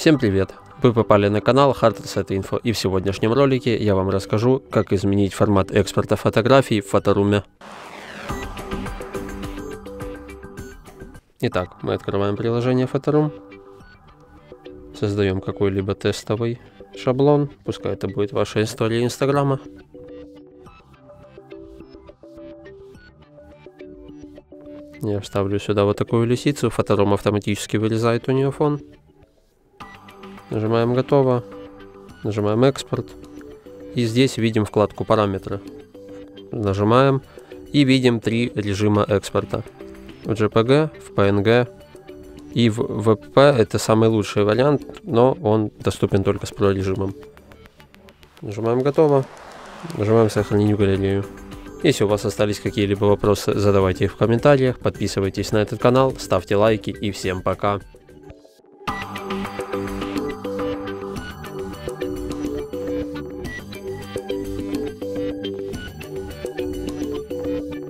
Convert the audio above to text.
Всем привет! Вы попали на канал Hard Reset Info, и в сегодняшнем ролике я вам расскажу, как изменить формат экспорта фотографий в Фотороме. Итак, мы открываем приложение Фоторум, создаем какой-либо тестовый шаблон, пускай это будет ваша история Инстаграма. Я вставлю сюда вот такую лисицу, Фоторум автоматически вырезает у нее фон. Нажимаем «Готово», нажимаем «Экспорт», и здесь видим вкладку «Параметры». Нажимаем и видим 3 режима экспорта: в JPG, в PNG и в WebP. Это самый лучший вариант, но он доступен только с Pro режимом. Нажимаем «Готово», нажимаем «Сохранить в галерею». Если у вас остались какие-либо вопросы, задавайте их в комментариях, подписывайтесь на этот канал, ставьте лайки и всем пока.